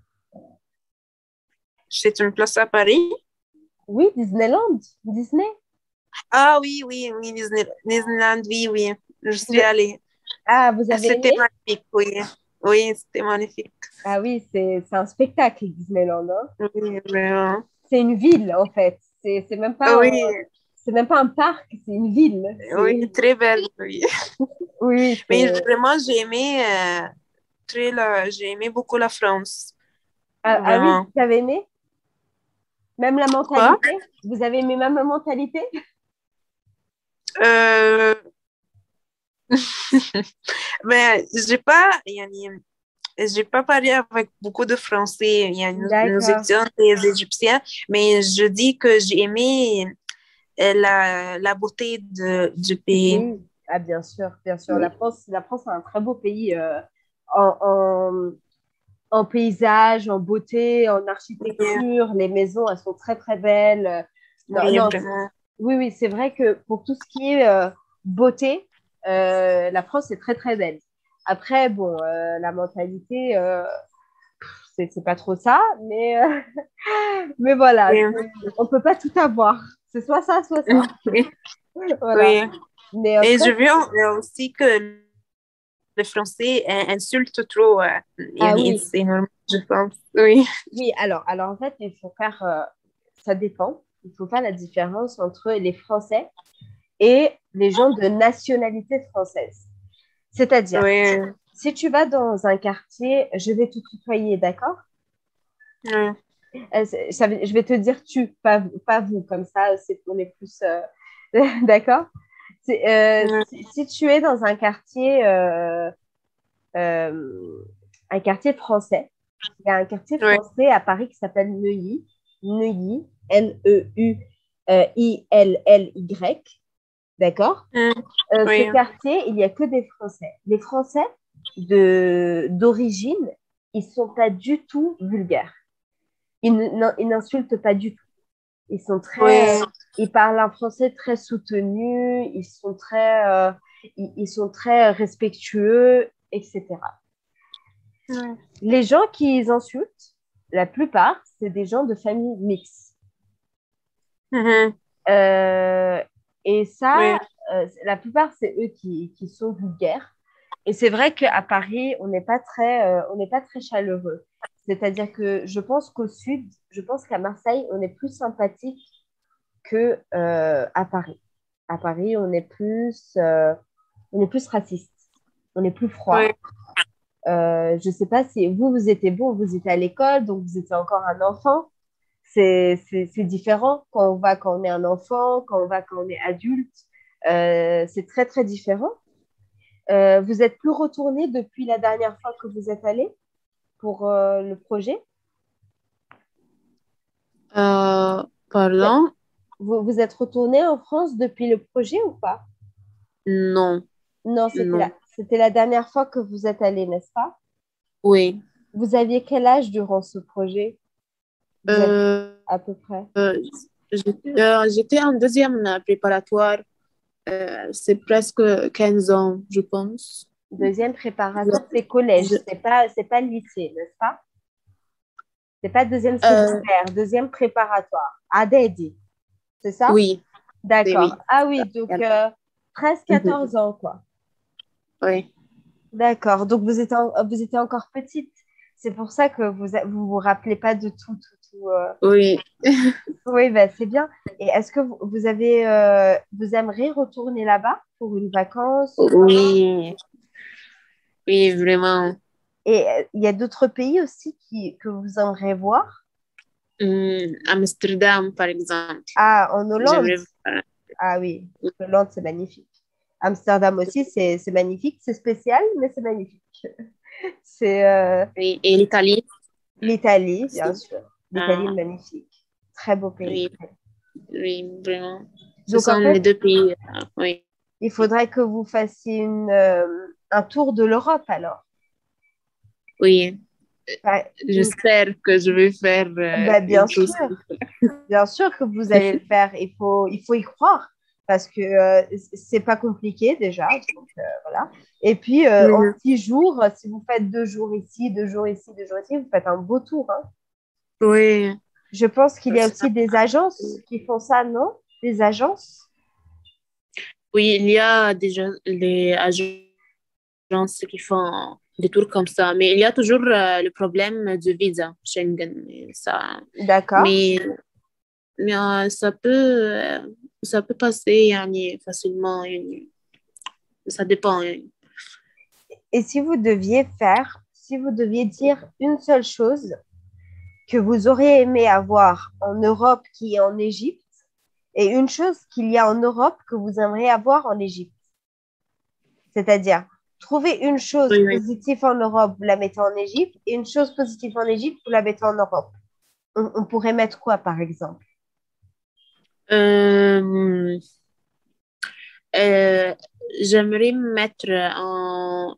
C'est une place à Paris? Oui, Disneyland, Disney. Ah oui, oui, oui, Disney, Disneyland, oui, oui, je Vous suis êtes- allée. Ah, vous avez C'était aimé? magnifique, oui. Oui, c'était magnifique. Ah oui, c'est c'est un spectacle, Disneyland, hein. Oui, vraiment. C'est une ville, en fait. C'est c'est même pas un, Oui, c'est même pas un parc, c'est une ville. C'est, oui, très belle, oui. oui, oui, Mais c'est. vraiment, j'ai aimé, euh, très la, j'ai aimé beaucoup la France, Ah, ah oui, vraiment. vous avez aimé? Même la Quoi? mentalité? Vous avez aimé même la mentalité? Euh, mais j'ai pas, yani, j'ai pas parlé avec beaucoup de Français. Yani, nous, nous D'accord. étions des Égyptiens, mais je dis que j'ai aimé euh, la, la beauté de, du Du pays. pays. Ah, bien sûr, bien sûr. La Oui, France, la France est un très beau pays euh, en, en, en paysage, en beauté, en oui, architecture. Les maisons, elles sont très, très belles. Non, oui, non, vraiment. oui, oui, c'est vrai que pour tout ce qui est euh, beauté, euh, la France est très, très belle. Après, bon, euh, la mentalité, euh, c'est c'est pas trop ça, mais, euh, mais voilà, Oui, c'est- on peut pas tout avoir. C'est soit ça, soit ça. oui, Voilà. oui. Mais en tout Et cas, je veux euh, aussi que le français euh, insulte trop. euh, ah yani, oui, c'est normal, je pense. Oui. oui, alors, alors en fait, il faut faire, euh, ça dépend, il faut faire la différence entre les Français et les gens de nationalité française. C'est-à-dire, Oui. si tu vas dans un quartier, je vais te tutoyer, d'accord? Oui. Euh, ça veut- je vais te dire tu, pas, pas vous, comme ça, c'est, on est plus. euh, d'accord? C'est, euh, Oui. si, si tu es dans un quartier, euh, euh, un quartier français, il y a un quartier Oui. français à Paris qui s'appelle Neuilly, Neuilly, N-E-U-I-L-L-Y, d'accord? Mm. Euh, ce Oui. quartier, il n'y a que des Français. Les Français de, d'origine, ils ne sont pas du tout vulgaires. Ils, n- ils n'insultent pas du tout. Ils sont très, Oui. ils parlent un français très soutenu, ils sont très, euh, ils, ils sont très respectueux, et cetera. Oui. Les gens qui les insultent, la plupart, c'est des gens de famille mixte. Mhm. Euh, et ça, Oui. euh, la plupart, c'est eux qui, qui sont vulgaires. Et c'est vrai qu'à Paris, on n'est pas très, euh, on n'est pas très chaleureux. C'est-à-dire que je pense qu'au sud, je pense qu'à Marseille, on est plus sympathique que euh, à Paris. À Paris, on est plus, euh, on est plus raciste, on est plus froid. Oui. Euh, je ne sais pas si vous, vous étiez bon, vous étiez à l'école, donc vous étiez encore un enfant. C'est, c'est, c'est différent quand on va quand on est un enfant, quand on va quand on est adulte. Euh, c'est très, très différent. Euh, vous êtes plus retourné depuis la dernière fois que vous êtes allé pour euh, le projet? Euh, pardon? Vous, vous êtes retourné en France depuis le projet ou pas? Non, Non, c'était non. la, c'était la dernière fois que vous êtes allé, n'est-ce pas? Oui. Vous aviez quel âge durant ce projet? Vous avez Euh, à peu près. euh, j'étais euh, j'étais en deuxième préparatoire. Euh, c'est presque quinze ans, je pense. Deuxième préparatoire, c'est collège, Je- c'est pas, c'est pas le lycée, n'est-ce pas? C'est pas deuxième euh, secondaire, deuxième préparatoire. Adedi, c'est ça? oui, c'est D'accord. oui. Ah oui, donc euh, treize Mhm. quatorze ans, quoi. Oui, D'accord. Donc vous étiez, en- vous étiez encore petite. C'est pour ça que vous a- vous, vous rappelez pas de tout, tout, tout. euh. oui, Oui, bah, c'est bien. Et est-ce que vous, vous avez, euh, vous aimeriez retourner là-bas pour une vacance ou quoi? oui, oui, vraiment. Et euh, il y a d'autres pays aussi qui, que vous aimeriez voir? Hum, Amsterdam, par exemple. Ah, en Hollande? J'aimerais voir. Ah oui, Hollande, c'est magnifique. Amsterdam aussi, c'est c'est magnifique. C'est spécial, mais c'est magnifique. C'est euh, Oui, et l'Italie l'Italie, bien aussi. sûr. L'Italie est Ah, magnifique. Très beau pays. oui, oui, vraiment. Ce Donc, en sont les fait, deux pays. Ah, oui, il faudrait que vous fassiez une, euh, un tour de l'Europe alors. oui. Enfin, une- J'espère que je vais faire euh, bah, bien une chose sûr, comme ça. bien sûr que vous allez le faire. Il faut, il faut y croire parce que euh, c'est pas compliqué déjà. Donc, euh, voilà. Et puis, euh, en Mhm. six jours, si vous faites deux jours ici, deux jours ici, deux jours ici, vous faites un beau tour, hein. Oui, Je pense qu'il y a ça- aussi des agences qui font ça, non? Des agences? oui, il y a déjà les agences qui font des tours comme ça, mais il y a toujours euh, le problème du visa Schengen. Et ça, D'accord. mais mais euh, ça peut euh, ça peut passer yani, facilement. Yani, ça dépend. Yani. Et si vous deviez faire, si vous deviez dire une seule chose que vous auriez aimé avoir en Europe qui est en Égypte et une chose qu'il y a en Europe que vous aimeriez avoir en Égypte. C'est-à-dire, trouver une chose Oui, oui. positive en Europe, vous la mettez en Égypte, et une chose positive en Égypte, vous la mettez en Europe. On, on pourrait mettre quoi, par exemple? Euh, euh, J'aimerais me mettre en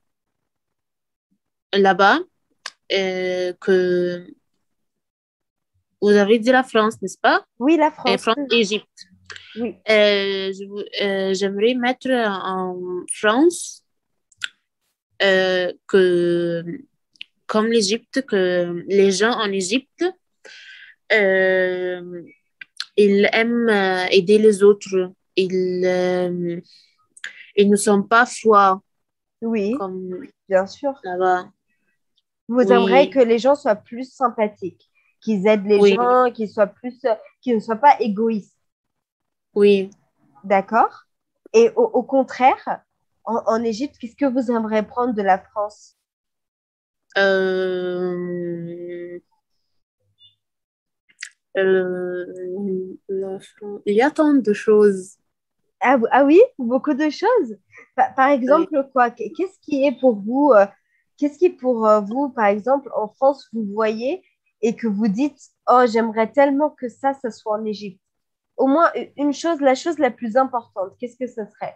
là-bas euh, que vous avez dit la France, n'est-ce pas? Oui, la Et France. France et Égypte. Oui, Euh, je vou- euh, j'aimerais mettre en France euh, que, comme l'Égypte, que les gens en Égypte, euh, ils aiment euh, aider les autres. Ils, euh, ils ne sont pas froids oui, comme bien sûr. là-bas. Vous aimeriez Oui, que les gens soient plus sympathiques, qu'ils aident les oui, gens, qu'ils soient plus, qu'ils ne soient pas égoïstes. oui. D'accord? Et au, au contraire, en, en Égypte, qu'est-ce que vous aimeriez prendre de la France? Euh, euh, la Fran- Il y a tant de choses. Ah, ah oui, beaucoup de choses. Par, par Oui. exemple, quoi? Qu'est-ce qui est pour vous, euh, qu'est-ce qui pour euh, vous, par exemple, en France, vous voyez et que vous dites, oh, j'aimerais tellement que ça, ça soit en Égypte. Au moins une chose, la chose la plus importante, qu'est-ce que ce serait?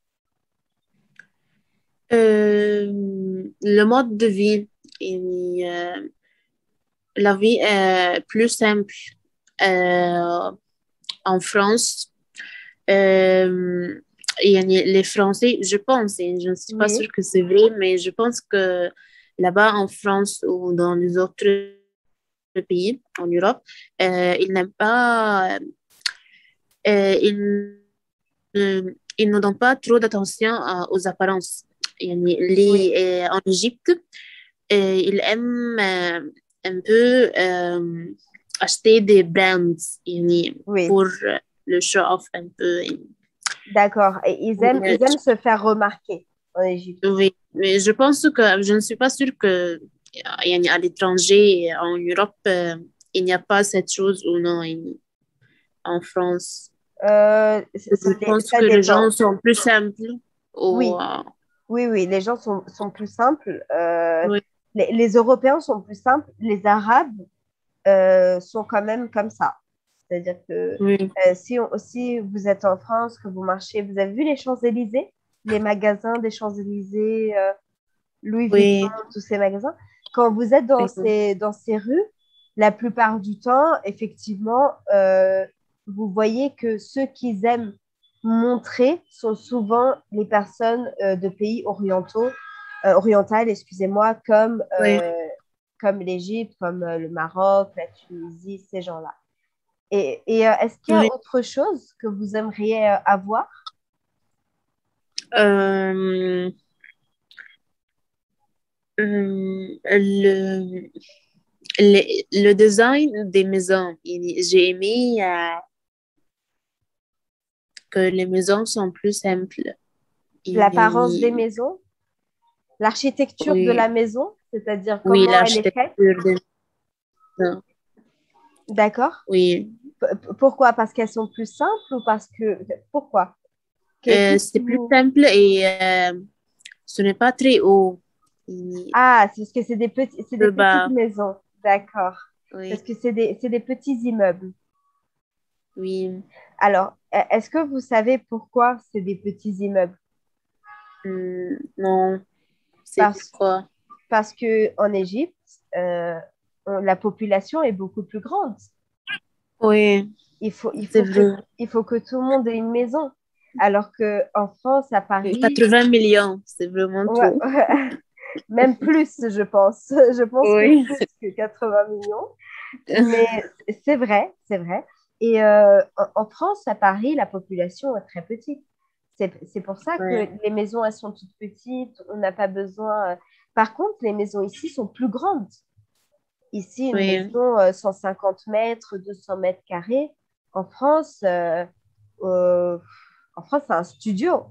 Euh, le mode de vie, et, euh, la vie est plus simple euh, en France. Euh, يعني les Français, je pense, et je ne suis pas sûre Oui, que c'est vrai, mais je pense que là-bas en France ou dans les autres pays en Europe, euh, ils n'aiment pas, euh, ils, euh, ils ne donnent pas trop d'attention à- aux apparences. يعني oui, les, euh, en Égypte, euh, ils aiment euh, un peu euh, acheter des brands يعني, oui. pour euh, le show-off un peu. D'accord. Et ils aiment, Mais ils aiment se faire remarquer en Égypte. oui, mais je pense que je ne suis pas sûre que yani, à l'étranger, en Europe, euh, il n'y a pas cette chose ou non, il- en France. Euh, c- Je ça, dé- pense ça que les gens dépend. sont plus simples. Ou, Oui, euh, oui, oui. Les gens sont, sont plus simples. Euh, oui, les, les Européens sont plus simples. Les Arabes euh, sont quand même comme ça. C'est-à-dire que oui, euh, si, on- si vous êtes en France, que vous marchez, vous avez vu les Champs-Élysées, les magasins des Champs-Élysées, euh, Louis Vuitton, oui, tous ces magasins. Quand vous êtes dans oui, ces, dans ces rues, la plupart du temps, effectivement, euh, vous voyez que ceux qui aiment montrer sont souvent les personnes euh, de pays orientaux, euh, orientales, excusez-moi, comme, oui. euh, comme l'Égypte, comme euh, le Maroc, la Tunisie, ces gens-là. Et, et euh, est-ce qu'il y a Oui. autre chose que vous aimeriez euh, avoir? Euh, hum, le, le, le design des maisons, il- j'ai aimé euh, que les maisons sont plus simples. L'apparence des Il- maisons, l'architecture de la oui, maison, c'est-à dire oui, comment elle est l'architecture faite. des maisons. D'accord. Oui. P- pourquoi? Parce qu'elles sont plus simples ou parce que... Pourquoi? Que- Euh, Qu'est-ce c'est qui plus vous... simple et euh, ce n'est pas très haut. Il- Ah, c'est parce que c'est des petits, c'est des Plus petites bas. maisons. D'accord. Parce Oui, que c'est des, c'est des petits immeubles. oui. Alors, e- est-ce que vous savez pourquoi c'est des petits immeubles? Hum, non, c'est Parce, pourquoi. parce que en Égypte, euh, on- la population est beaucoup plus grande. Oui, Il faut, il c'est faut que, vrai. il faut que tout le monde ait une maison. Alors que en France, à Paris, quatre-vingts millions, c'est vraiment ouais, trop. même plus, je pense. Je pense que Oui. plus que quatre-vingts millions. Mais c'est vrai, c'est vrai. Et euh, en, en France, à Paris, la population est très petite. C'est, c'est pour ça que Ouais. les maisons, elles sont toutes petites. On n'a pas besoin. euh. Par contre, les maisons ici sont plus grandes. Ici, une Oui. maison, euh, cent cinquante mètres, deux cents mètres carrés. En France, euh, euh, en France, c'est un studio.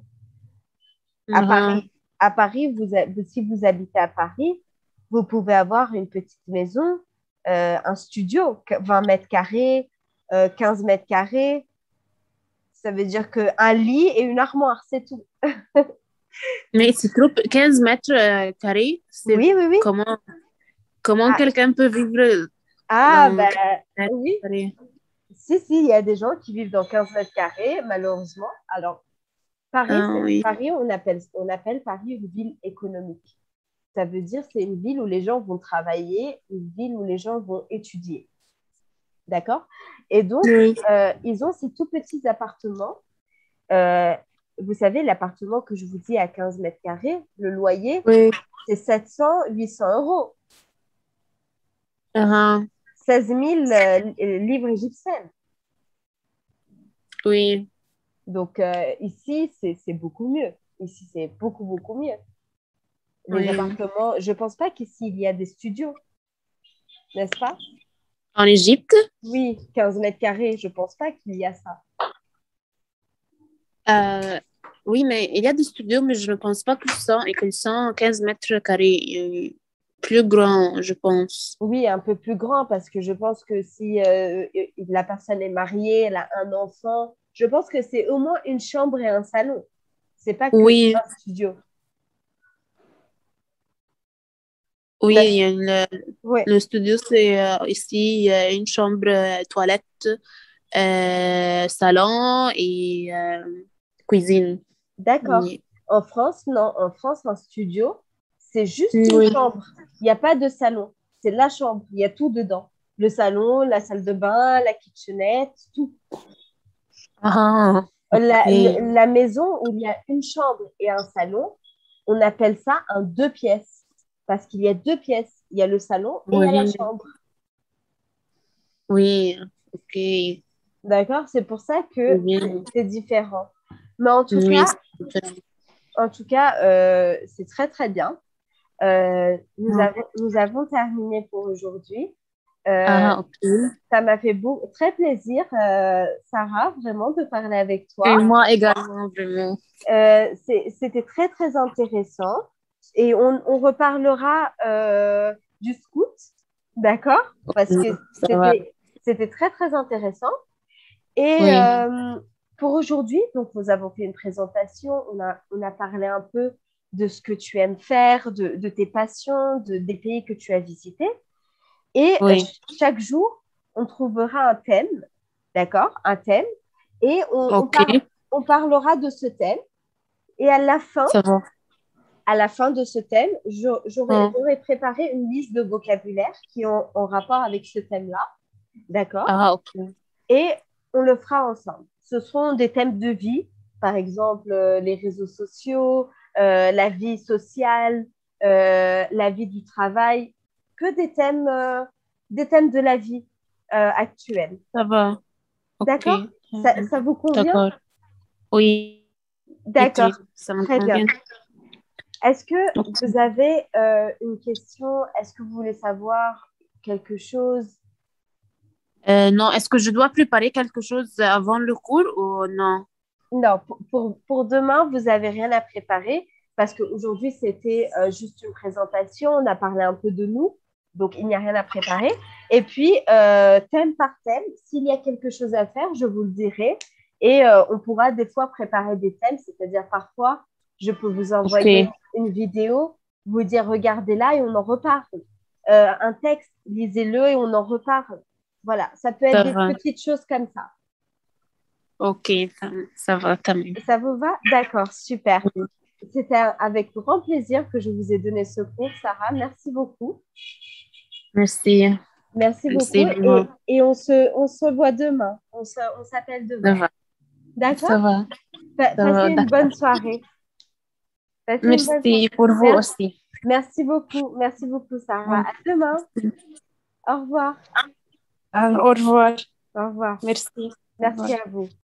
À Mhm. Paris, à Paris vous, a- vous- si vous habitez à Paris, vous pouvez avoir une petite maison, euh, un studio, que- vingt mètres carrés, euh, quinze mètres carrés. Ça veut dire qu'un lit et une armoire, c'est tout. Mais c'est trop, pe- quinze mètres euh, carrés, c'est Oui, oui, oui. comment, comment Ah, quelqu'un peut vivre ah, dans ben quinze mètres oui. carrés? Si, si, il y a des gens qui vivent dans quinze mètres carrés, malheureusement. Alors, Paris, Ah c'est- oui, Paris on appelle, on appelle Paris une ville économique. Ça veut dire c'est une ville où les gens vont travailler, une ville où les gens vont étudier. D'accord? Et donc, oui, euh, ils ont ces tout petits appartements. Euh, vous savez, l'appartement que je vous dis à quinze mètres carrés, le loyer, oui. c'est sept cents, huit cents euros. Ah, seize mille euh, livres égyptiennes. oui, Donc, euh, ici, c'est c'est beaucoup mieux. Ici, c'est beaucoup, beaucoup mieux. Les oui. appartements, je ne pense pas qu'ici, il y a des studios, n'est-ce pas? En Égypte, Oui, quinze mètres carrés, je ne pense pas qu'il y a ça. euh, oui, mais il y a des studios, mais je ne pense pas qu'ils sont, et qu'ils sont quinze mètres carrés, euh, plus grands, je pense. Oui, un peu plus grand parce que je pense que si euh, la personne est mariée, elle a un enfant, je pense que c'est au moins une chambre et un salon. C'est pas que Oui, un studio. oui, il N'est-ce- y a une- Ouais, le studio, c'est euh, ici euh, une chambre, euh, toilette, euh, salon et euh, cuisine. d'accord. Oui. En France, non. En France, un studio, c'est juste une Oui. chambre. Il n'y a pas de salon. C'est la chambre. Il y a tout dedans. Le salon, la salle de bain, la kitchenette, tout. Ah, La, ok. le- la maison où il y a une chambre et un salon, on appelle ça un deux pièces. Parce qu'il y a deux pièces. Il y a le salon et il y a la Oui, chambre. oui, ok. D'accord? C'est pour ça que c'est Oui, c'est différent. Mais en tout oui, cas, c'est différent. en tout cas, euh, c'est très, très bien. Euh, nous Mhm. avons, nous avons terminé pour aujourd'hui. Euh, Ah, ok. Ça m'a fait beau, très plaisir, euh, Sarah, vraiment de parler avec Et toi. moi également, vraiment. Euh, c'est- c'était très, très intéressant. Et on, on reparlera euh, du scout, d'accord? Parce que Ça va. c'était, c'était très, très intéressant. Et Oui, euh, pour aujourd'hui, donc nous avons fait une présentation, on a, on a parlé un peu de ce que tu aimes faire, de, de tes passions, de, des pays que tu as visités. Et euh, oui. ch- chaque jour, on trouvera un thème, d'accord? Un thème. Et on, on, Ok, par- on parlera de ce thème. Et à la fin, ça va. à la fin de ce thème, je- j'aurais, Hmm. j'aurais préparé une liste de vocabulaire qui ont en rapport avec ce thème-là, d'accord? Ah, ok. Et on le fera ensemble. Ce seront des thèmes de vie, par exemple euh, les réseaux sociaux, euh, la vie sociale, euh, la vie du travail, que des thèmes, euh, des thèmes de la vie euh, actuelle. Ça va. Ok. D'accord? Ça, Hmm. ça vous convient? D'accord. Oui, D'accord, oui, ça me très bien. convient. Est-ce que Ok. vous avez euh, une question? Est-ce que vous voulez savoir quelque chose? Euh, non, est-ce que je dois préparer quelque chose avant le cours ou non? Non, pour, pour, pour demain, vous n'avez rien à préparer parce qu'aujourd'hui, c'était euh, juste une présentation. On a parlé un peu de nous, donc il n'y a rien à préparer. Et puis, euh, thème par thème, s'il y a quelque chose à faire, je vous le dirai. Et euh, on pourra des fois préparer des thèmes, c'est-à-dire parfois, je peux vous Ok, envoyer une vidéo, vous dire regardez là et on en reparle. Euh, un texte, lisez-le et on en reparle. Voilà, ça peut être ça des va. petites choses comme ça. Ok, ça, ça va quand même. Ça vous va? D'accord, super. C'était avec grand plaisir que je vous ai donné ce cours, Sarah. Merci beaucoup. Merci. Merci Merci beaucoup. Et, vraiment. et on se, on se voit demain. On se, on s'appelle Ça demain. va. Ça D'accord? va. Pa- Ça Passez va, une bonne d'accord. soirée. Passez une bonne soirée. Merci pour vous Merci, aussi. merci beaucoup. Merci beaucoup, Sarah. À demain. Au revoir. Alors, au revoir. Au revoir. Merci. Au Merci revoir. à vous.